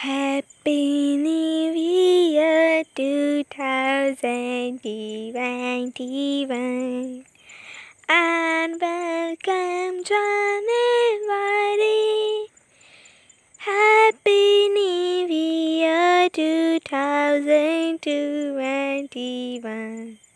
Happy New Year 2021 and welcome January. Happy New Year 2021.